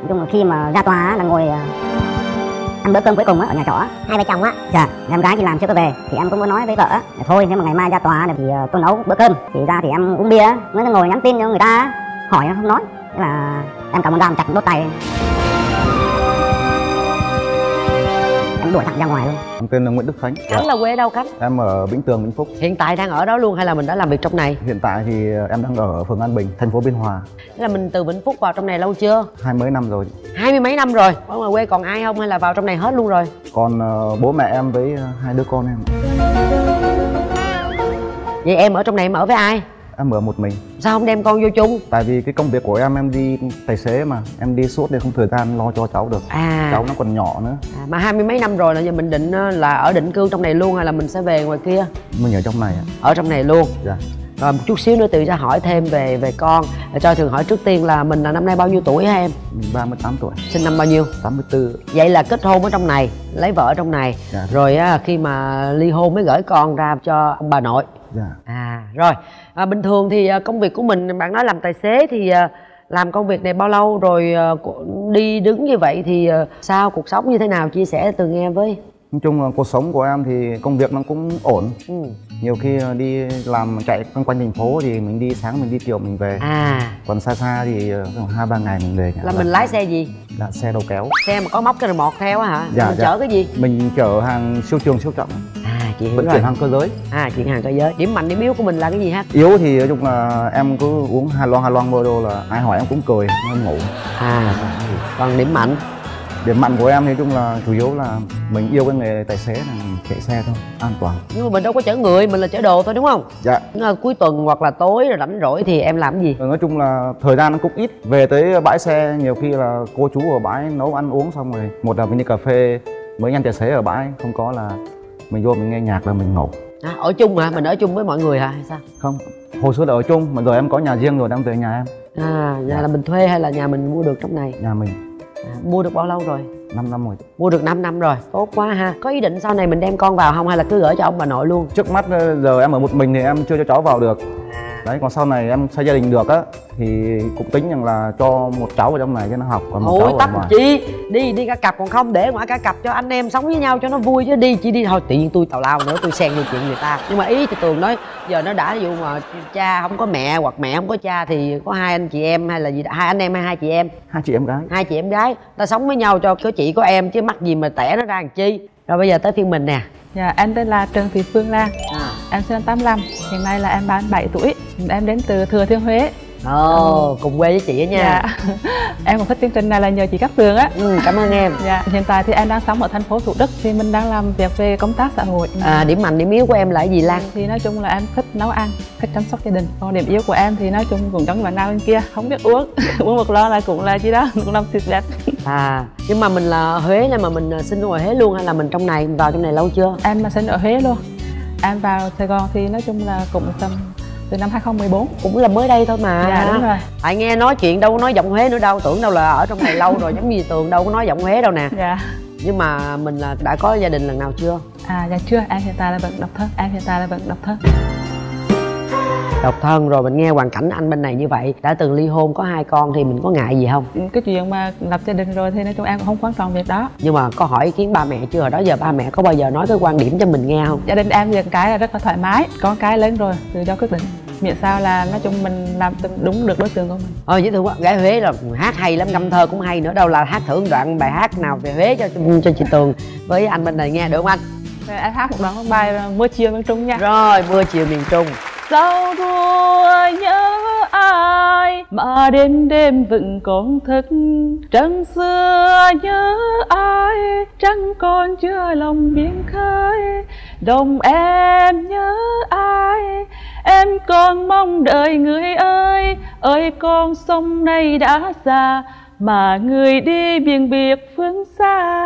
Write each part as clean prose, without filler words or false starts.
chung là khi mà ra tòa là ngồi ăn bữa cơm cuối cùng ở nhà trọ. Hai vợ chồng á? Dạ, em gái đi làm chưa có về thì em cũng có nói với vợ thôi nếu mà ngày mai ra tòa thì tôi nấu bữa cơm, thì ra thì em uống bia, nó ngồi nhắn tin cho người ta hỏi nó không nói, thế là em cầm con dao chặt đốt tay, em đuổi thẳng ra ngoài luôn. Em tên là Nguyễn Đức Khánh. Khánh là quê đâu Khánh? Em ở Vĩnh Tường, Vĩnh Phúc. Hiện tại đang ở đó luôn hay là mình đã làm việc trong này? Hiện tại thì em đang ở phường An Bình, thành phố Biên Hòa. Thế là mình từ Vĩnh Phúc vào trong này lâu chưa? 20 mấy năm rồi. 20 mấy năm rồi. Ở ngoài quê còn ai không hay là vào trong này hết luôn rồi? Còn bố mẹ em với hai đứa con em. Vậy em ở trong này em ở với ai? Em ở một mình. Sao không đem con vô chung? Tại vì cái công việc của em đi tài xế mà, em đi suốt nên không thời gian lo cho cháu được. Cháu nó còn nhỏ nữa. Mà 20 mấy năm rồi là giờ mình định là ở định cư trong này luôn hay là mình sẽ về ngoài kia? Mình ở trong này ạ. Ở trong này luôn. Dạ. Rồi một chút xíu nữa tự ra hỏi thêm về con. Cho Thường hỏi trước tiên là mình là năm nay bao nhiêu tuổi hả em? Mình 38 tuổi. Sinh năm bao nhiêu? 84. Vậy là kết hôn ở trong này, lấy vợ ở trong này. Dạ. Rồi khi mà ly hôn mới gửi con ra cho ông bà nội. Dạ. Rồi bình thường thì công việc của mình, bạn nói làm tài xế thì làm công việc này bao lâu rồi, đi đứng như vậy thì sao, cuộc sống như thế nào, chia sẻ từ nghe với. Nói chung là cuộc sống của em thì công việc nó cũng ổn. Nhiều khi đi làm chạy quanh quanh thành phố thì mình đi sáng mình đi chiều mình về. Còn xa xa thì 2-3 ngày mình về. Là mình lái xe gì? Là xe đầu kéo. Xe mà có móc cái remote theo á hả? Dạ, mình chở cái gì? Mình chở hàng siêu trường siêu trọng. Chị hiểu vận rồi. chuyển hàng cơ giới. Chuyển hàng cơ giới. Điểm mạnh điểm yếu của mình là cái gì ha? Yếu thì nói chung là em cứ uống hai loang bơ đô là ai hỏi em cũng cười, em ngủ. Còn điểm mạnh? Điểm mạnh của em thì nói chung là chủ yếu là mình yêu cái nghề tài xế, là mình chạy xe thôi, an toàn. Nhưng mà mình đâu có chở người, mình là chở đồ thôi đúng không? Dạ. Cuối tuần hoặc là tối rồi rảnh rỗi thì em làm cái gì? Nói chung là thời gian nó cũng ít. Về tới bãi xe nhiều khi là cô chú ở bãi nấu ăn uống xong rồi, một là mình đi cà phê mấy anh tài xế ở bãi, không có là mình vô mình nghe nhạc là mình ngủ. Ở chung hả? Mình ở chung với mọi người hả hay sao? Không, hồi xưa là ở chung mà giờ em có nhà riêng rồi, đang về nhà em. Nhà là mình thuê hay là nhà mình mua được trong này? Nhà mình. Mua được bao lâu rồi? 5 năm rồi. Mua được 5 năm rồi, tốt quá ha. Có ý định sau này mình đem con vào không hay là cứ gửi cho ông bà nội luôn? Trước mắt giờ em ở một mình thì em chưa cho cháu vào được. Đấy, còn sau này em xây gia đình được á thì cũng tính rằng là cho một cháu ở trong này cho nó học, còn một cháu ở ngoài. Chi đi cả cặp, còn không để ngoài cả cặp cho anh em sống với nhau cho nó vui chứ. Chỉ đi thôi tự nhiên tôi tào lao nữa, tôi xen vô chuyện người ta. Nhưng mà ý thì Tường nói giờ nó đã, ví dụ mà cha không có mẹ hoặc mẹ không có cha thì có hai anh chị em hay là gì, hai anh em hay hai chị em? Hai chị em gái. Hai chị em gái ta sống với nhau cho có chị có em chứ mắc gì mà tẻ nó ra làm chi. Rồi bây giờ tới phiên mình nè. Dạ, em tên là Trần Thị Phương Lan. Em sinh năm 85, hiện nay là em 37 tuổi. Em đến từ Thừa Thiên Huế. Cùng quê với chị á nha. Dạ. Em cũng thích chương trình này là nhờ chị Cát Tường á. Cảm ơn em. Dạ, hiện tại thì em đang sống ở thành phố Thủ Đức, thì mình đang làm việc về công tác xã hội. Điểm mạnh điểm yếu của em là cái gì Lan? Thì nói chung là em thích nấu ăn, thích chăm sóc gia đình. Còn điểm yếu của em thì nói chung cũng giống như bạn nào bên kia, không biết uống. Uống một lon là cũng là chi đó, cũng làm xịt đẹp. Nhưng mà mình là Huế nên mà mình sinh ở ngoài Huế luôn hay là mình trong này, mình vào trong này lâu chưa? Em mà sinh ở Huế luôn. Em vào Sài Gòn thì nói chung là cũng tầm từ năm 2014. Cũng là mới đây thôi mà. Dạ đúng rồi. Tại nghe nói chuyện đâu có nói giọng Huế nữa đâu, tưởng đâu là ở trong này lâu rồi giống như Tường đâu có nói giọng Huế đâu nè. Dạ. Nhưng mà mình là đã có gia đình lần nào chưa? Dạ chưa, em hiện tại là vẫn độc thân. Độc thân rồi, mình nghe hoàn cảnh anh bên này như vậy, đã từng ly hôn có 2 con thì mình có ngại gì không? Cái chuyện mà lập gia đình rồi thì nói chung em cũng không quan trọng việc đó. Nhưng mà có hỏi ý kiến ba mẹ chưa? Hồi đó giờ ba mẹ có bao giờ nói cái quan điểm cho mình nghe không? Gia đình em việc cái là rất là thoải mái, có cái lớn rồi tự do quyết định, miễn sao là nói chung mình làm đúng được đối tượng của mình. Dễ thương quá, gái Huế là hát hay lắm, ngâm thơ cũng hay nữa, đâu là hát thử một đoạn bài hát nào về Huế cho chị Tường với anh bên này nghe được không anh? Em hát một đoạn bài Mưa Chiều Miền Trung nha. Rồi, Mưa Chiều Miền Trung. Sao đua nhớ ai mà đêm đêm vẫn còn thức, trăng xưa nhớ ai trăng còn chưa lòng biển khơi, đồng em nhớ ai em còn mong đợi người ơi, ơi con sông này đã già mà người đi biển biệt phương xa.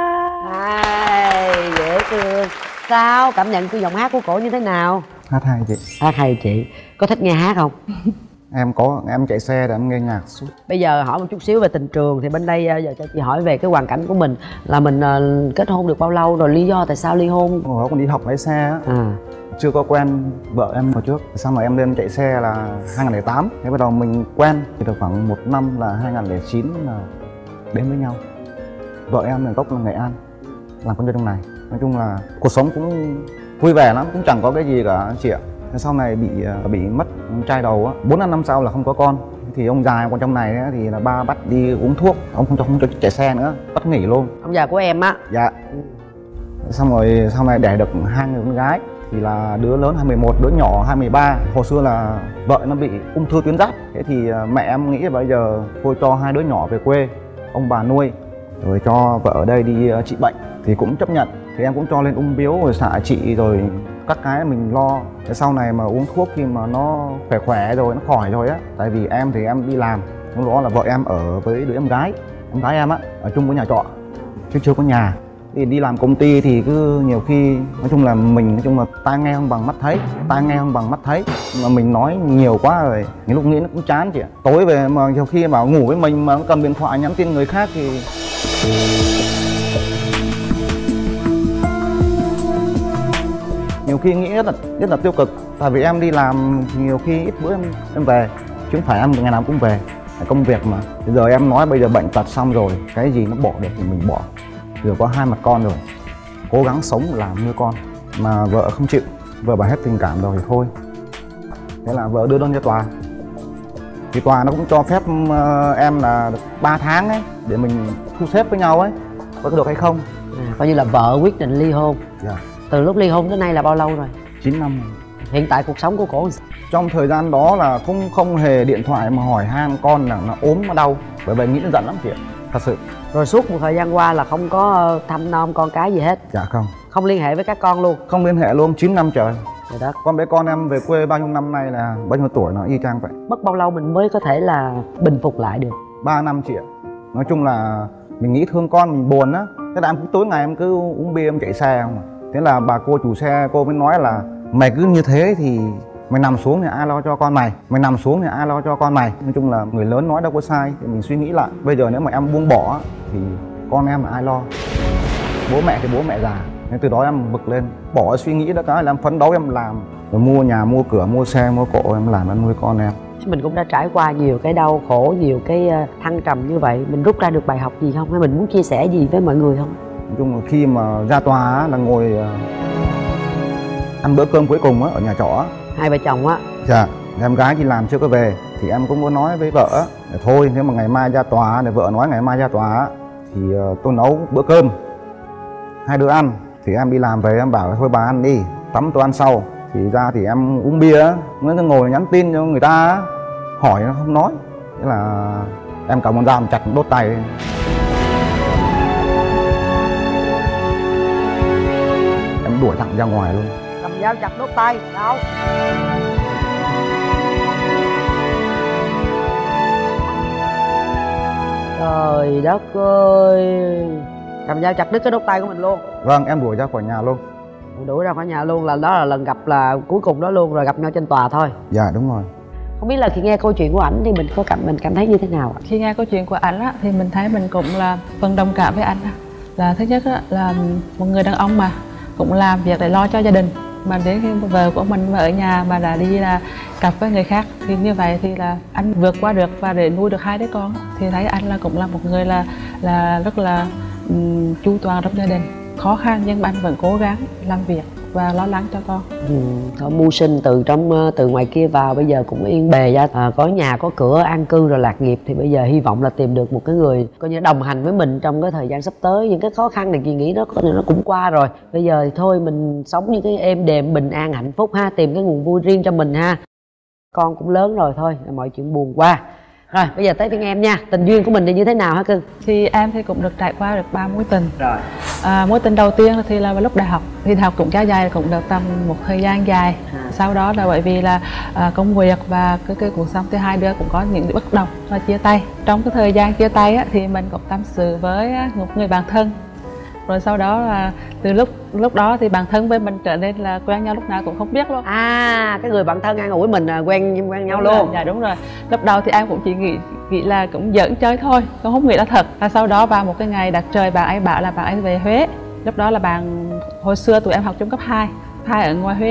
Dễ thương. Sao cảm nhận của giọng hát của cổ như thế nào? Hát hay chị. Hát hay chị. Có thích nghe hát không? Em chạy xe để em nghe nhạc suốt. Bây giờ hỏi một chút xíu về tình trường thì bên đây giờ cho chị hỏi về cái hoàn cảnh của mình là mình kết hôn được bao lâu rồi, lý do tại sao ly hôn? Hồi đó còn đi học lái xe á, chưa có quen vợ em hồi trước, xong rồi em lên chạy xe là 2008, thế bắt đầu mình quen thì được khoảng 1 năm là 2009 là đến với nhau. Vợ em là gốc là Nghệ An, làm công nhân trong này. Nói chung là cuộc sống cũng vui vẻ lắm, cũng chẳng có cái gì cả chị ạ. Sau này bị mất trai đầu á, 4-5 năm sau là không có con. Thì ông già còn trong này thì là ba bắt đi uống thuốc, ông không cho chạy xe nữa, bắt nghỉ luôn. Ông già của em á? Dạ. Xong rồi sau này đẻ được 2 người con gái, thì là đứa lớn 21, đứa nhỏ 23. Hồi xưa là vợ nó bị ung thư tuyến giáp, thế thì mẹ em nghĩ bây giờ thôi cho 2 đứa nhỏ về quê ông bà nuôi, rồi cho vợ ở đây đi trị bệnh thì cũng chấp nhận. Thì em cũng cho lên ung biếu rồi xạ trị rồi các cái mình lo. Thế sau này mà uống thuốc khi mà nó khỏe rồi, nó khỏi rồi á, tại vì em thì em đi làm, lúc đó là vợ em ở với đứa em gái em á, ở chung với nhà trọ chứ chưa có nhà. Thì đi làm công ty thì cứ nhiều khi nói chung là tai nghe không bằng mắt thấy, mà mình nói nhiều quá rồi những lúc nghĩ nó cũng chán chị ạ. Tối về mà nhiều khi bảo ngủ với mình mà nó cầm điện thoại nhắn tin người khác thì nhiều khi nghĩ rất là tiêu cực. Tại vì em đi làm nhiều khi ít bữa em về, chứ không phải em ngày nào cũng về, công việc mà. Bây giờ em nói bây giờ bệnh tật xong rồi, cái gì nó bỏ được thì mình bỏ. Giờ có 2 mặt con rồi, cố gắng sống làm nuôi con, mà vợ không chịu, vợ bà hết tình cảm rồi thì thôi. Thế là vợ đưa đơn ra tòa, thì tòa nó cũng cho phép em là được 3 tháng ấy để mình thu xếp với nhau ấy, có được hay không. Coi như là vợ quyết định ly hôn. Dạ. Từ lúc ly hôn tới nay là bao lâu rồi? 9 năm. Hiện tại cuộc sống của cổ trong thời gian đó là không hề điện thoại mà hỏi han con là nó ốm nó đau, bởi vì nghĩ nó giận lắm chị ạ, thật sự. Rồi suốt một thời gian qua là không có thăm nom con cái gì hết? Dạ không. Không liên hệ với các con luôn? Không liên hệ luôn, 9 năm trời. Trời đất. Con bé con em về quê bao nhiêu năm nay là bao nhiêu tuổi nó y chang vậy. Mất bao lâu mình mới có thể là bình phục lại được? 3 năm chị ạ. Nói chung là mình nghĩ thương con, mình buồn á. Thế là em cứ tối ngày em cứ uống bia em chạy xe không à. Thế là bà cô chủ xe cô mới nói là mày cứ như thế thì mày nằm xuống thì ai lo cho con mày, Nói chung là người lớn nói đâu có sai, thì mình suy nghĩ lại. Bây giờ nếu mà em buông bỏ thì con em là ai lo? Bố mẹ thì bố mẹ già. Nên từ đó em bực lên, bỏ suy nghĩ đó cái là em phấn đấu em làm, rồi mua nhà, mua cửa, mua xe, mua cộ em làm em nuôi con em. Mình cũng đã trải qua nhiều cái đau khổ, nhiều cái thăng trầm như vậy, mình rút ra được bài học gì không? Hay mình muốn chia sẻ gì với mọi người không? Nói chung là khi mà ra tòa là ngồi ăn bữa cơm cuối cùng ở nhà trọ. 2 vợ chồng á. Dạ, em gái đi làm chưa có về, thì em cũng muốn nói với vợ thôi nếu mà ngày mai ra tòa, để vợ nói ngày mai ra tòa thì tôi nấu bữa cơm 2 đứa ăn. Thì em đi làm về em bảo thôi bà ăn đi, tắm tôi ăn sau. Thì ra thì em uống bia, nó ngồi nhắn tin cho người ta, hỏi nó không nói. Thế là em cầm con dao chặt đốt tay. Em đuổi thẳng ra ngoài luôn. Cầm dao chặt đốt tay, đâu? Trời đất ơi, cầm dao chặt đứt cái đốt tay của mình luôn? Vâng, em đuổi ra khỏi nhà luôn. Đuổi ra khỏi nhà luôn là đó là lần gặp là cuối cùng đó luôn, rồi gặp nhau trên tòa thôi? Dạ đúng rồi. Không biết là khi nghe câu chuyện của ảnh thì mình cảm thấy như thế nào ạ? Khi nghe câu chuyện của ảnh á, thì mình thấy mình cũng là phần đồng cảm với anh. Là thứ nhất á, là một người đàn ông mà cũng làm việc để lo cho gia đình, mà đến khi vợ của mình mà ở nhà mà đã đi là cặp với người khác, thì như vậy thì là anh vượt qua được và để nuôi được 2 đứa con, thì thấy anh là cũng là một người là rất là chu toàn trong gia đình. Khó khăn nhưng mà anh vẫn cố gắng làm việc và lo lắng cho con. Mưu sinh từ ngoài kia vào, bây giờ cũng yên bề ra, có nhà có cửa an cư rồi lạc nghiệp, thì bây giờ hy vọng là tìm được một cái người coi như đồng hành với mình trong cái thời gian sắp tới. Những cái khó khăn này chị nghĩ nó cũng qua rồi, bây giờ thì thôi mình sống như cái êm đềm bình an hạnh phúc ha, tìm cái nguồn vui riêng cho mình ha. Con cũng lớn rồi thôi, mọi chuyện buồn qua. Rồi bây giờ tới phiên em nha, tình duyên của mình thì như thế nào hả cưng? Thì em thì cũng được trải qua được 3 mối tình. Rồi. Mối tình đầu tiên thì là vào lúc đại học, thì đại học cũng kéo dài cũng được tầm một thời gian dài. Sau đó là bởi vì là công việc và cái cuộc sống thì 2 đứa cũng có những bất đồng và chia tay. Trong cái thời gian chia tay á, thì mình cũng tâm sự với một người bạn thân. Rồi sau đó là từ lúc đó thì bạn thân với mình trở nên là quen nhau lúc nào cũng không biết luôn. Cái người bạn thân ăn ngủ với mình quen nhau luôn. Dạ đúng rồi. Lúc đầu thì em cũng chỉ nghĩ là cũng giỡn chơi thôi, cũng không nghĩ là thật. Và sau đó vào một cái ngày đặt trời, bạn ấy bảo là bạn ấy về Huế. Lúc đó là hồi xưa tụi em học trong cấp 2 ở ngoài Huế á,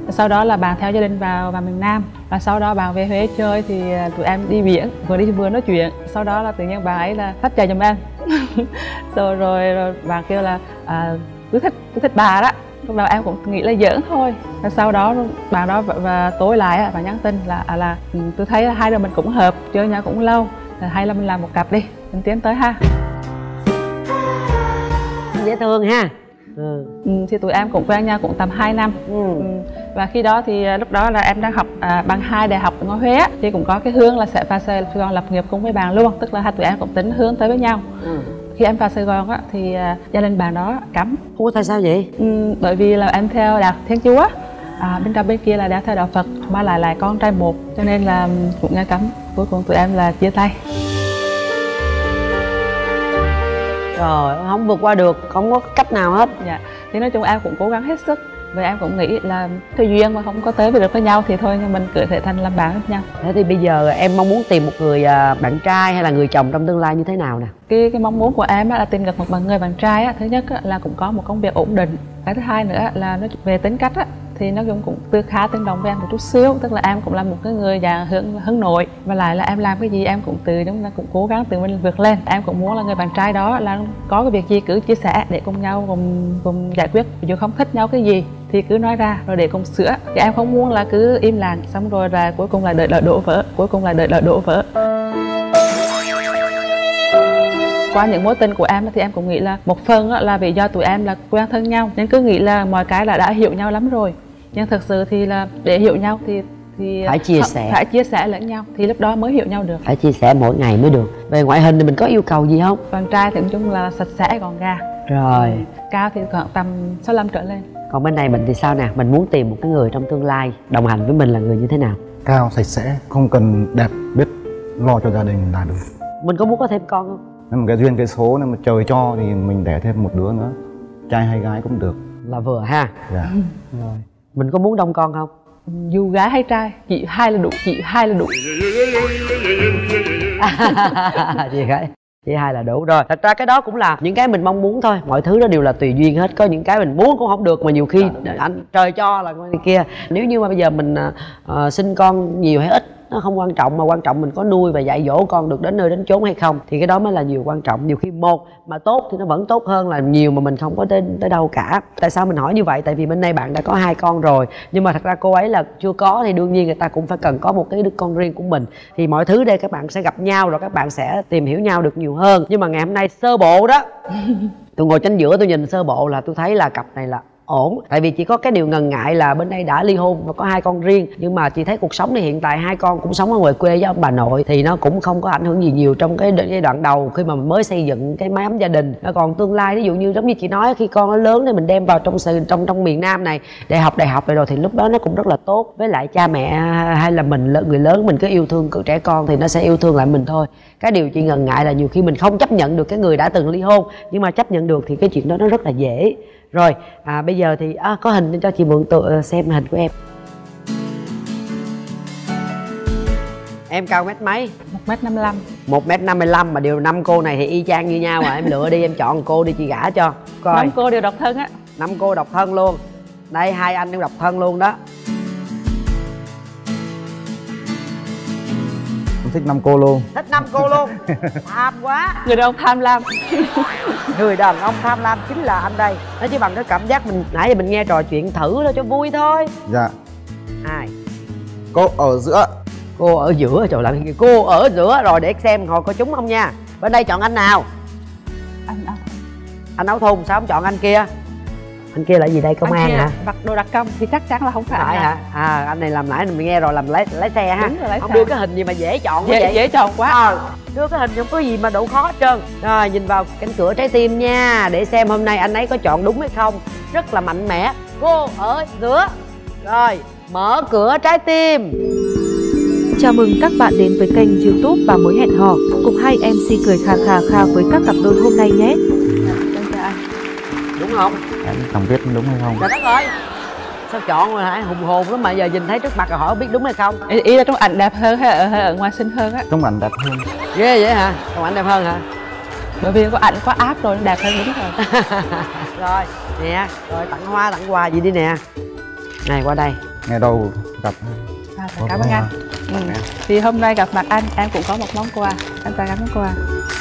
Sau đó là bạn theo gia đình vào miền Nam, và sau đó bạn về Huế chơi thì tụi em đi biển, vừa đi vừa nói chuyện. Sau đó là tự nhiên bạn ấy là thách giày giùm em. rồi bạn kêu là tôi thích bà đó. Lúc đầu em cũng nghĩ là giỡn thôi. Và sau đó bạn đó và tối lại bạn nhắn tin là tôi thấy hai đứa mình cũng hợp, chơi nhau cũng lâu, hay là mình làm một cặp đi, mình tiến tới ha. Dễ thương ha. Thì tụi em cũng quen nhau cũng tầm 2 năm. Và khi đó thì lúc đó là em đang học bằng 2 đại học ở ngoài Huế, thì cũng có cái hướng là sẽ vào Sài Gòn lập nghiệp cùng với bạn luôn, tức là hai tụi em cũng tính hướng tới với nhau. Khi em vào Sài Gòn á, thì gia đình bạn đó cấm. Ủa tại sao vậy? Bởi vì là em theo đạo Thiên Chúa, bên trong bên kia là đang theo đạo Phật, mà lại con trai một, cho nên là cũng nghe cấm. Cuối cùng tụi em là chia tay. Trời, không vượt qua được, không có cách nào hết. Dạ, thì nói chung em cũng cố gắng hết sức. Và em cũng nghĩ là thời duyên mà không có tới được với nhau thì thôi, nhưng mình cứ thể thành làm bạn với nhau. Thế thì bây giờ em mong muốn tìm một người bạn trai hay là người chồng trong tương lai như thế nào nè? Cái mong muốn của em là tìm gặp một người bạn trai á, thứ nhất là cũng có một công việc ổn định. Cái thứ hai nữa là nó về tính cách á, thì nó cũng khá tương đồng với em một chút xíu, tức là em cũng là một cái người dạng hướng nội, và lại là em làm cái gì em cũng cũng cố gắng tự mình vượt lên. Em cũng muốn là người bạn trai đó là có cái việc gì cứ chia sẻ để cùng nhau cùng giải quyết, dù không thích nhau cái gì thì cứ nói ra rồi để cùng sửa. Thì em không muốn là cứ im lặng xong rồi là cuối cùng là đợi đổ vỡ. Qua những mối tình của em thì em cũng nghĩ là một phần là vì do tụi em là quen thân nhau nên cứ nghĩ là mọi cái là đã hiểu nhau lắm rồi, nhưng thực sự thì là để hiểu nhau thì phải chia sẻ lẫn nhau thì lúc đó mới hiểu nhau được. Phải chia sẻ mỗi ngày mới được. Về ngoại hình thì mình có yêu cầu gì không? Bạn trai thì nói chung là sạch sẽ gọn gàng, rồi cao thì khoảng tầm 65 trở lên. Còn bên này mình thì sao nè? Mình muốn tìm một cái người trong tương lai đồng hành với mình là người như thế nào? Cao, sạch sẽ, không cần đẹp, biết lo cho gia đình là được. Mình có muốn có thêm con không? Nếu mà cái duyên cái số nếu mà trời cho thì mình đẻ thêm một đứa nữa, trai hay gái cũng được. Là vừa ha. Dạ. Rồi. Mình có muốn đông con không? Dù gái hay trai, chị hai là đủ. Chị hai là đủ rồi. Thật ra cái đó cũng là những cái mình mong muốn thôi. Mọi thứ đó đều là tùy duyên hết. Có những cái mình muốn cũng không được, mà nhiều khi anh trời cho là con kia. Nếu như mà bây giờ mình sinh con nhiều hay ít nó không quan trọng, mà quan trọng mình có nuôi và dạy dỗ con được đến nơi đến chốn hay không, thì cái đó mới là nhiều quan trọng. Nhiều khi một mà tốt thì nó vẫn tốt hơn là nhiều mà mình không có tới đâu cả. Tại sao mình hỏi như vậy? Tại vì bên đây bạn đã có 2 con rồi, nhưng mà thật ra cô ấy là chưa có, thì đương nhiên người ta cũng phải cần có một cái đứa con riêng của mình. Thì mọi thứ đây các bạn sẽ gặp nhau rồi các bạn sẽ tìm hiểu nhau được nhiều hơn. Nhưng mà ngày hôm nay sơ bộ đó tôi ngồi chính giữa tôi nhìn sơ bộ là tôi thấy là cặp này là ổn. Tại vì chỉ có cái điều ngần ngại là bên đây đã ly hôn và có 2 con riêng, nhưng mà chị thấy cuộc sống thì hiện tại 2 con cũng sống ở ngoài quê với ông bà nội, thì nó cũng không có ảnh hưởng gì nhiều trong cái giai đoạn đầu khi mà mới xây dựng cái mái ấm gia đình. Còn tương lai ví dụ như giống như chị nói, khi con nó lớn thì mình đem vào trong miền Nam này để học đại học rồi thì lúc đó nó cũng rất là tốt. Với lại cha mẹ hay là mình người lớn mình cứ yêu thương trẻ con thì nó sẽ yêu thương lại mình thôi. Cái điều chị ngần ngại là nhiều khi mình không chấp nhận được cái người đã từng ly hôn, nhưng mà chấp nhận được thì cái chuyện đó nó rất là dễ. Rồi, bây giờ thì có hình cho chị mượn xem hình của em. Em cao mét mấy? 1m55. 1m55 mà đều 5 cô này thì y chang như nhau à. Em lựa đi, em chọn cô đi chị gả cho. Coi. 5 cô đều độc thân á. 5 cô độc thân luôn. Đây 2 anh cũng độc thân luôn đó. Thích 5 cô luôn. Thích 5 cô luôn. Tham quá. Người đàn ông tham lam. Người đàn ông tham lam chính là anh đây. Nó chỉ bằng cái cảm giác mình nãy giờ mình nghe trò chuyện thử thôi cho vui thôi. Dạ. 2. Cô ở giữa. Cô ở giữa, trời làm gì cô ở giữa. Rồi để xem hồi có trúng không nha. Bên đây chọn anh nào? Anh áo thun. Sao không chọn anh kia? Anh kia là gì đây, công an hả? Mặc đồ đặc công thì chắc chắn là không phải hả? Anh này làm nãy mình nghe rồi, làm lái xe ha. Đúng rồi, lái không xe. đưa cái hình gì mà dễ chọn quá vậy? Dễ chọn quá. Đưa cái hình không có gì mà độ khó hết trơn. Rồi nhìn vào cánh cửa trái tim nha, để xem hôm nay anh ấy có chọn đúng hay không. Rất là mạnh mẽ. Cô ở giữa. Rồi mở cửa trái tim. Chào mừng các bạn đến với kênh YouTube Bà Mối Hẹn Hò, cùng hai MC cười khà khà với các cặp đôi hôm nay nhé. Đúng không? Em không biết đúng hay không. Trời đất ơi, sao chọn rồi hả? Hùng hồn lắm mà giờ nhìn thấy trước mặt rồi hỏi không biết đúng hay không. Ý là trong ảnh đẹp hơn hay ở ngoài xinh hơn á? Trong ảnh đẹp hơn. Ghê vậy hả? Trong ảnh đẹp hơn hả? Bởi vì có ảnh có áp rồi nó đẹp hơn đúng rồi. Rồi nè, rồi tặng hoa tặng quà gì đi nè. Này qua đây, Ngày đầu gặp. Cảm ơn anh. Thì hôm nay gặp mặt anh, em cũng có một món quà. Anh tặng anh món quà.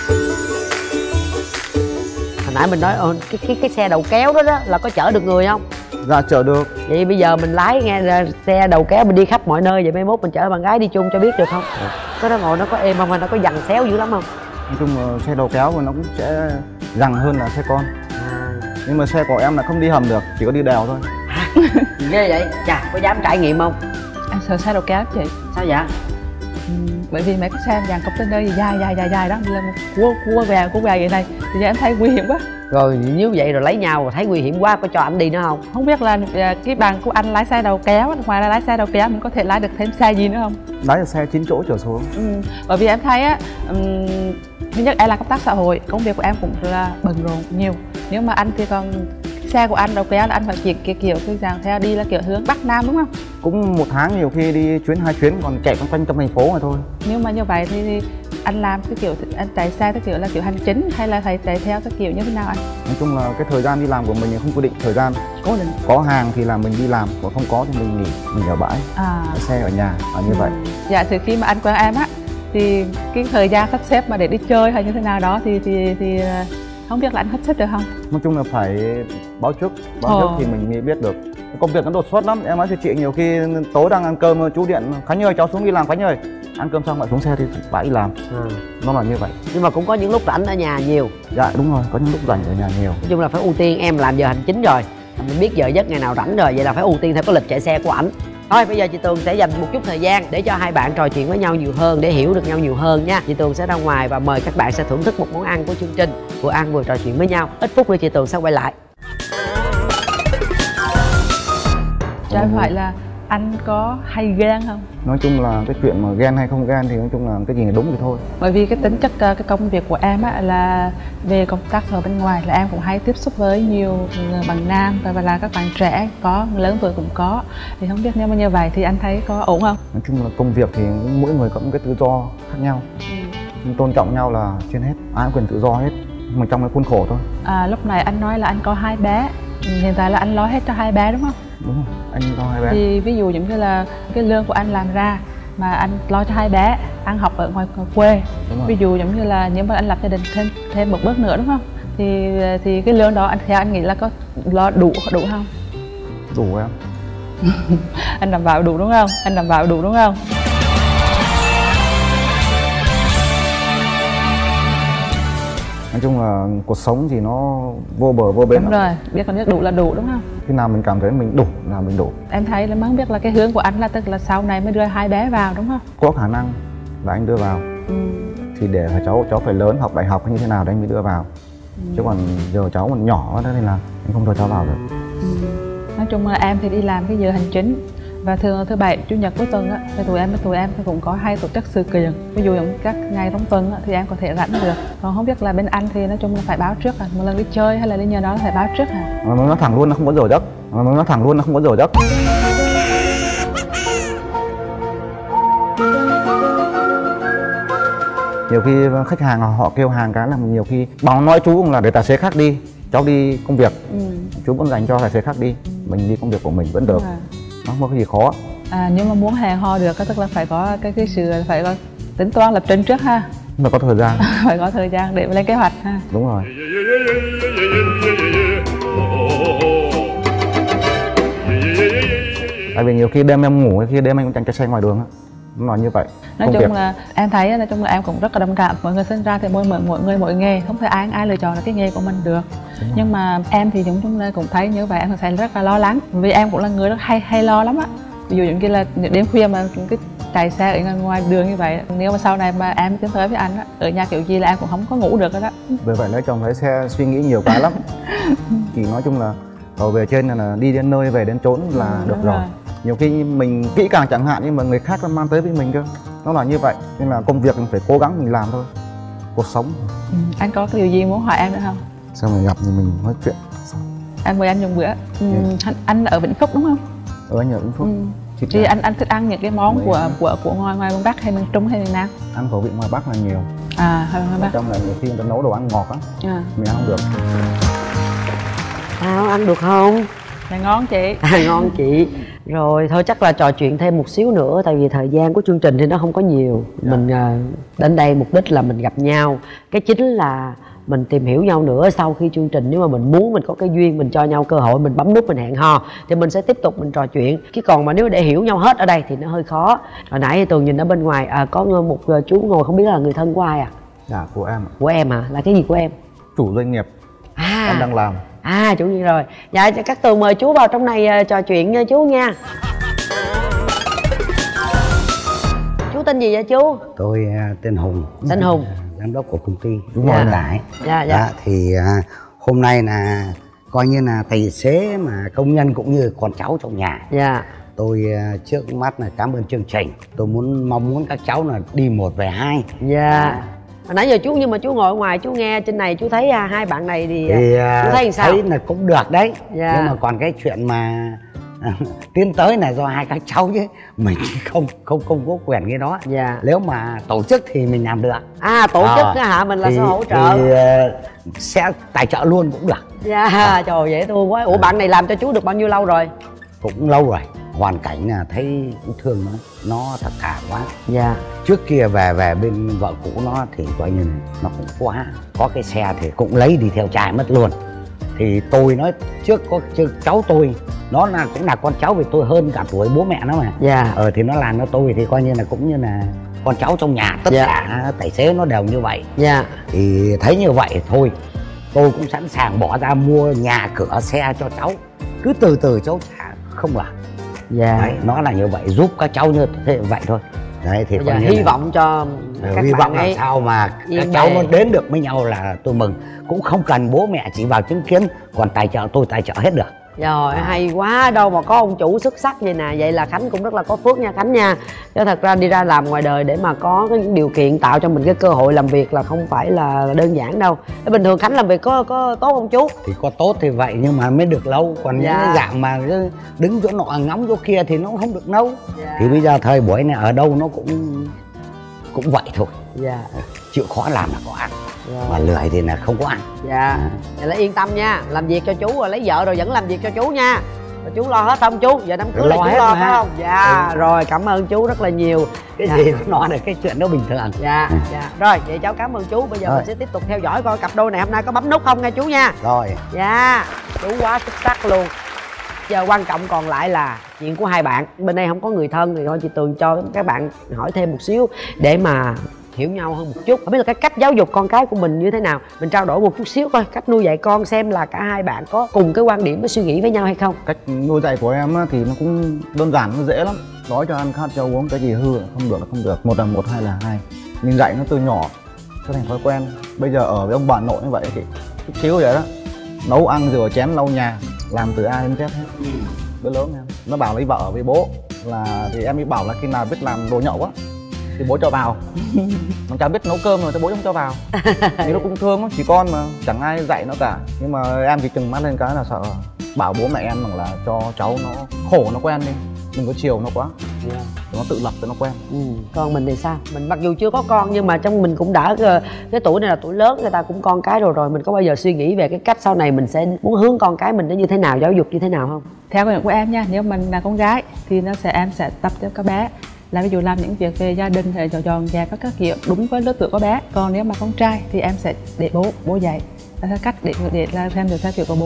Hồi nãy mình nói cái xe đầu kéo đó là có chở được người không? Dạ chở được. Vậy bây giờ mình lái nghe xe đầu kéo mình đi khắp mọi nơi, vậy mai mốt mình chở bạn gái đi chung cho biết được không? Có đó ngồi nó có êm không hay nó có dằn xéo dữ lắm không? Nói chung là xe đầu kéo mà nó cũng sẽ dằn hơn là xe con. Nhưng mà xe của em là không đi hầm được, chỉ có đi đèo thôi. Ghê vậy? Chà, có dám trải nghiệm không? Em sợ xe đầu kéo chị. Sao vậy? Bởi vì mấy cái xe dàn container dài đó là một cua về vậy này thì em thấy nguy hiểm quá. Rồi nếu vậy rồi lấy nhau rồi thấy nguy hiểm quá, có cho anh đi nữa không? Không biết là cái bằng của anh lái xe đầu kéo, ngoài ra lái xe đầu kéo mình có thể lái được thêm xe gì nữa không? Lái được xe 9 chỗ trở xuống. Bởi vì em thấy á, thứ nhất em là công tác xã hội, công việc của em cũng là bận rộn nhiều. Nếu mà anh thì còn xe của anh đầu kéo là anh phải chuyển kiểu cái dàn theo đi là kiểu hướng Bắc Nam đúng không? Cũng một tháng nhiều khi đi chuyến 2 chuyến, còn chạy quanh trong thành phố mà thôi. Nếu mà như vậy thì anh làm cái kiểu anh chạy xe cái kiểu là kiểu hành chính hay là phải chạy theo cái kiểu như thế nào anh? Nói chung là cái thời gian đi làm của mình không quy định thời gian. Cố định. Có hàng thì là mình đi làm, còn không có thì mình nghỉ, mình ở bãi, ở xe ở nhà, như vậy. Dạ, từ khi mà anh quen em á thì cái thời gian sắp xếp mà để đi chơi hay như thế nào đó thì không biết là anh sắp xếp được không? Nói chung là phải báo trước thì mình mới biết được. Công việc nó đột xuất lắm, em nói cho chị nhiều khi tối đang ăn cơm chú điện Khánh ơi cháu xuống đi làm Khánh ơi, ăn cơm xong lại xuống xe thì phải đi làm. Nó là như vậy. Nhưng mà cũng có những lúc rảnh ở nhà nhiều. Dạ đúng rồi, có những lúc rảnh ở nhà nhiều. Nói chung là phải ưu tiên, em làm giờ hành chính rồi, mình biết giờ giấc ngày nào rảnh rồi, vậy là phải ưu tiên theo cái lịch chạy xe của ảnh. Thôi bây giờ chị Tường sẽ dành một chút thời gian để cho hai bạn trò chuyện với nhau nhiều hơn, để hiểu được nhau nhiều hơn nha. Chị Tường sẽ ra ngoài và mời các bạn sẽ thưởng thức một món ăn của chương trình, vừa ăn vừa trò chuyện với nhau. Ít phút nữa chị Tường sẽ quay lại. Cho em hỏi là anh có hay ghen không? Nói chung là cái chuyện mà ghen hay không ghen thì nói chung là cái gì là đúng thì thôi. Bởi vì cái tính chất cái công việc của em á là về công tác ở bên ngoài là em cũng hay tiếp xúc với nhiều bạn nam và là các bạn trẻ, có lớn tuổi cũng có. Thì không biết nếu mà như vậy thì anh thấy có ổn không? Nói chung là công việc thì mỗi người có một cái tự do khác nhau. Tôn trọng nhau là trên hết, ai cũng quyền tự do hết, nhưng mà trong cái khuôn khổ thôi. Lúc này anh nói là anh có 2 bé, hiện tại là anh lo hết cho 2 bé đúng không? Đúng rồi, anh lo 2 bé. Thì ví dụ giống như là cái lương của anh làm ra mà anh lo cho 2 bé ăn học ở ngoài quê, ví dụ giống như là nếu mà anh lập gia đình thêm một bước nữa đúng không? Thì cái lương đó theo anh nghĩ là có lo đủ không? Đủ em. Anh đảm bảo đủ đúng không? Anh đảm bảo đủ đúng không? Nói chung là cuộc sống thì nó vô bờ vô bến. Đúng rồi, biết còn biết đủ là đủ đúng không? Khi nào mình cảm thấy mình đủ là mình đủ. Em thấy là không biết là cái hướng của anh là tức là sau này mới đưa 2 bé vào đúng không? Có khả năng là anh đưa vào. Thì để cháu phải lớn học đại học hay như thế nào đấy anh mới đưa vào. Chứ còn giờ cháu còn nhỏ đó nên là anh không cho cháu vào được. Nói chung là em thì đi làm cái giờ hành chính, và thường thứ bảy chủ nhật cuối tuần á thì tụi em thì cũng có hay tổ chức sự kiện, ví dụ như các ngày trong tuần á, thì em có thể rảnh được. Còn không biết là bên anh thì nói chung là phải báo trước à, một lần đi chơi hay là đi nhờ đó phải báo trước hả? Nó thẳng luôn, nó không có giờ giấc. Nó thẳng luôn, nó không có giờ giấc. Nhiều khi khách hàng họ kêu hàng cái là nhiều khi bảo nói chú cũng là để tài xế khác đi, cháu đi công việc, chú vẫn dành cho tài xế khác đi, mình đi công việc của mình vẫn được. Nó không có cái gì khó. Nhưng mà muốn hẹn hò được tức là phải có cái sự phải có tính toán lập trình trước ha. Mà có thời gian. Phải có thời gian để lên kế hoạch ha. Đúng rồi. Tại vì nhiều khi đêm em ngủ, khi đêm anh cũng chẳng chạy xe ngoài đường á. Nó như vậy. Nói chung là em thấy nói chung là em cũng rất là đồng cảm, mọi người sinh ra thì mỗi người mỗi nghề, không phải ai lựa chọn là cái nghề của mình được. Nhưng mà em thì chúng ta cũng thấy như vậy em thấy rất là lo lắng, vì em cũng là người rất hay lo lắm á. Ví dụ như là đêm khuya mà cái chạy xe ở ngoài đường như vậy, nếu mà sau này mà em tiến tới với anh á, ở nhà kiểu gì là em cũng không có ngủ được đó. Bởi vậy lấy chồng lấy xe suy nghĩ nhiều cái lắm. Chỉ nói chung là cầu về trên là đi đến nơi về đến chốn là được rồi. Nhiều khi mình kỹ càng chẳng hạn nhưng mà người khác mang tới với mình cơ. Nó là như vậy, nên là công việc mình phải cố gắng mình làm thôi. Cuộc sống. Anh có cái điều gì muốn hỏi em nữa không? Sao mình gặp thì mình nói chuyện. Em mời anh dùng bữa. Anh ở Vĩnh Phúc đúng không? Ở nhà Vĩnh Phúc. Thì anh thích ăn những cái món của ngoài miền Bắc hay miền Trung hay miền Nam? Ăn khẩu vị ngoài Bắc là nhiều. Hơi ngoài Bắc. Trong là nhiều khi người ta nấu đồ ăn ngọt á, mình ăn không được. Sao ăn được không? Dạ ngon chị. Ngon chị. Rồi thôi chắc là trò chuyện thêm một xíu nữa, tại vì thời gian của chương trình thì nó không có nhiều. Mình đến đây mục đích là mình gặp nhau, cái chính là mình tìm hiểu nhau nữa. Sau khi chương trình nếu mà mình muốn, mình có cái duyên, mình cho nhau cơ hội, mình bấm nút mình hẹn hò thì mình sẽ tiếp tục mình trò chuyện. Chứ còn mà nếu để hiểu nhau hết ở đây thì nó hơi khó. Hồi nãy Tường nhìn ở bên ngoài có một chú ngồi, không biết là người thân của ai à? Dạ của em. Của em hả? Là cái gì của em? Chủ doanh nghiệp em đang làm. Chủ gì rồi. Dạ các Tường mời chú vào trong này trò chuyện nha chú nha. Chú tên gì vậy chú? Tôi tên Hùng. Tên Hùng. Giám đốc của công ty vận tải. Dạ. Thì hôm nay là coi như là tài xế mà công nhân cũng như con cháu trong nhà. Dạ. Tôi trước mắt là cảm ơn chương trình. Tôi mong muốn các cháu là đi một về hai. Dạ. Hồi nãy giờ chú, nhưng mà chú ngồi ở ngoài chú nghe trên này, chú thấy hai bạn này thì chú thấy làm sao? Thấy là cũng được đấy. Dạ. Nhưng mà còn cái chuyện mà tiến tới là do hai các cháu chứ mình không có quyền cái đó. Dạ. Nếu mà tổ chức thì mình làm được. Tổ chức á hả? Mình là sẽ hỗ trợ. Thì sẽ tài trợ luôn cũng được. Dạ. Trời dễ thương quá. Ủa bạn này làm cho chú được bao nhiêu lâu rồi? Cũng lâu rồi. Hoàn cảnh là thấy cũng thương nó thật thà quá. Dạ. Trước kia về bên vợ cũ nó thì coi như nó cũng quá. Có cái xe thì cũng lấy đi theo trai mất luôn. Thì tôi nói trước có cháu tôi, nó cũng là con cháu vì tôi hơn cả tuổi bố mẹ nó mà. Dạ. Thì nó làm cho tôi thì coi như là cũng như là con cháu trong nhà. Tất cả tài xế nó đều như vậy. Dạ. Thì thấy như vậy thôi, tôi cũng sẵn sàng bỏ ra mua nhà cửa xe cho cháu. Cứ từ từ cháu trả không làm. Dạ. Đấy, nó là như vậy, giúp các cháu như thế vậy thôi. Đấy thì bây giờ hy vọng cho các hy bạn vọng làm ấy sao mà các cháu nó đến được với nhau là tôi mừng. Cũng không cần bố mẹ chỉ vào chứng kiến, còn tài trợ tôi tài trợ hết được. Rồi hay quá, đâu mà có ông chủ xuất sắc vậy nè. Vậy là Khánh cũng rất là có phước nha Khánh nha. Chứ thật ra đi ra làm ngoài đời để mà có cái điều kiện tạo cho mình cái cơ hội làm việc là không phải là đơn giản đâu. Thế bình thường Khánh làm việc có tốt không chú? Thì có tốt thì vậy nhưng mà mới được lâu. Còn những cái dạng mà đứng chỗ nọ ngắm chỗ kia thì nó không được lâu. Thì bây giờ thời buổi này ở đâu nó cũng vậy thôi. Chịu khó làm là có ăn. Mà lười thì là không có ăn. Vậy là yên tâm nha, làm việc cho chú rồi lấy vợ rồi vẫn làm việc cho chú nha. Rồi chú lo hết không chú? Giờ đám cưới là chú lo phải không? Rồi cảm ơn chú rất là nhiều. Cái gì nó là cái chuyện đó bình thường. Rồi vậy cháu cảm ơn chú. Bây giờ mình sẽ tiếp tục theo dõi coi cặp đôi này hôm nay có bấm nút không nha chú nha. Rồi. Chú quá xuất sắc luôn. Giờ quan trọng còn lại là chuyện của hai bạn. Bên đây không có người thân thì thôi chị Tường cho các bạn hỏi thêm một xíu để mà hiểu nhau hơn một chút. Không biết là cái cách giáo dục con cái của mình như thế nào, mình trao đổi một chút xíu coi cách nuôi dạy con, xem là cả hai bạn có cùng cái quan điểm với suy nghĩ với nhau hay không. Cách nuôi dạy của em thì nó cũng đơn giản, nó dễ lắm. Nói cho ăn khát cho uống, cái gì hư không được là không được, một là một, hai là hai. Mình dạy nó từ nhỏ cho thành thói quen. Bây giờ ở với ông bà nội như vậy thì chút xíu vậy đó, nấu ăn rửa chén lau nhà làm từ A đến Z hết. Đứa lớn em nó bảo lấy vợ với bố là thì em mới bảo là khi nào biết làm đồ nhậu á thì bố cho vào. Nó chả biết nấu cơm rồi thì bố không cho vào. Thì nó cũng thương lắm, chỉ con mà chẳng ai dạy nó cả. Nhưng mà em chỉ chừng mắt lên cái là sợ, bảo bố mẹ em rằng là cho cháu nó khổ nó quen đi, đừng có chiều nó quá. Nó tự lập cho nó quen. Con mình thì sao? Mình mặc dù chưa có con nhưng mà trong mình cũng đã cái tuổi này là tuổi lớn, người ta cũng con cái rồi. Mình có bao giờ suy nghĩ về cái cách sau này mình sẽ muốn hướng con cái mình nó như thế nào, giáo dục như thế nào không? Theo quan điểm của em nha, nếu mình là con gái thì em sẽ tập cho các bé là ví dụ làm những việc về gia đình hay dọn dẹp các kiểu đúng với lứa tuổi của bé. Còn nếu mà con trai thì em sẽ để bố dạy theo cách để là thêm được theo kiểu của bố.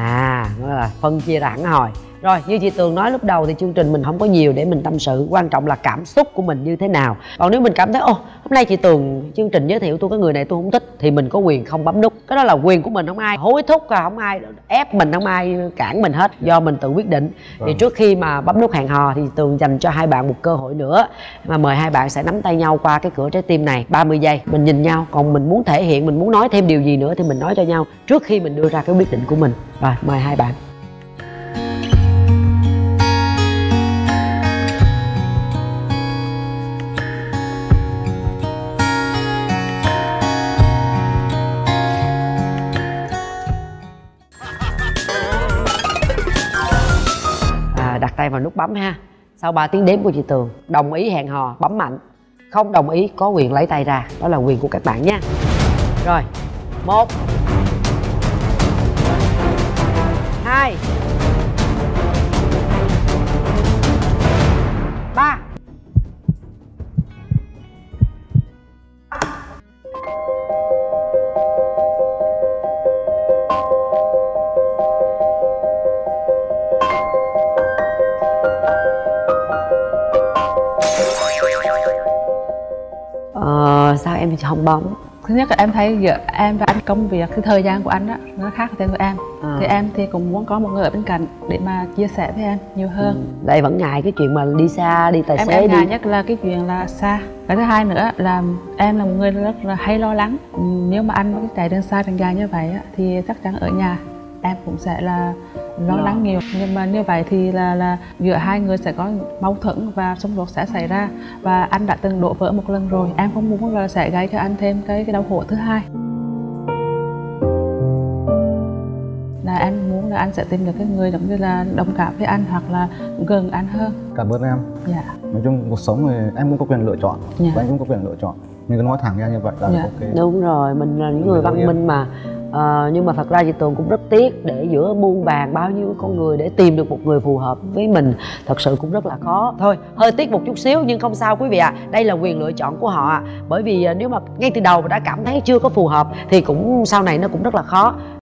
Nó là phân chia ra hẳn hoi. Rồi như chị Tường nói lúc đầu thì chương trình mình không có nhiều để mình tâm sự, quan trọng là cảm xúc của mình như thế nào. Còn nếu mình cảm thấy hôm nay chị Tường chương trình giới thiệu tôi cái người này tôi không thích thì mình có quyền không bấm nút. Cái đó là quyền của mình, không ai hối thúc, không ai ép mình, không ai cản mình hết, do mình tự quyết định. Thì trước khi mà bấm nút hẹn hò thì Tường dành cho hai bạn một cơ hội nữa, mà mời hai bạn sẽ nắm tay nhau qua cái cửa trái tim này 30 giây. Mình nhìn nhau, còn mình muốn thể hiện, mình muốn nói thêm điều gì nữa thì mình nói cho nhau trước khi mình đưa ra cái quyết định của mình. Rồi mời hai bạn. Đặt tay vào nút bấm ha. Sau 3 tiếng đếm của chị Tường, đồng ý hẹn hò bấm mạnh, không đồng ý có quyền lấy tay ra, đó là quyền của các bạn nha. Rồi 1 2 hong bóng? Thứ nhất là em thấy giữa em và anh công việc, cái thời gian của anh á nó khác với em. Thì em thì cũng muốn có một người ở bên cạnh để mà chia sẻ với em nhiều hơn. Lại vẫn ngại cái chuyện mà đi xa, đi tài xế em đi. ngại nhất là cái chuyện là xa. Cái thứ hai nữa là em là một người rất là hay lo lắng. Nếu mà anh có cái chạy đường xa đường dài như vậy á, thì chắc chắn ở nhà em cũng sẽ là lo lắng nhiều. Nhưng mà như vậy thì là giữa hai người sẽ có mâu thuẫn và xung đột sẽ xảy ra. Và anh đã từng đổ vỡ một lần rồi, em không muốn là sẽ gây cho anh thêm cái đau khổ thứ hai. Là em muốn là anh sẽ tìm được cái người giống như là đồng cảm với anh hoặc là gần anh hơn. Cảm ơn em. Dạ. Nói chung cuộc sống thì em cũng có quyền lựa chọn, và anh cũng có quyền lựa chọn. Nhưng cứ nói thẳng ra như vậy là ok. Đúng rồi, mình là những người văn minh mà. Nhưng mà thật ra chị Tường cũng rất tiếc, để giữa muôn vàn bao nhiêu con người để tìm được một người phù hợp với mình thật sự cũng rất là khó. Thôi hơi tiếc một chút xíu nhưng không sao quý vị ạ. Đây là quyền lựa chọn của họ. Bởi vì nếu mà ngay từ đầu đã cảm thấy chưa có phù hợp thì cũng sau này nó cũng rất là khó.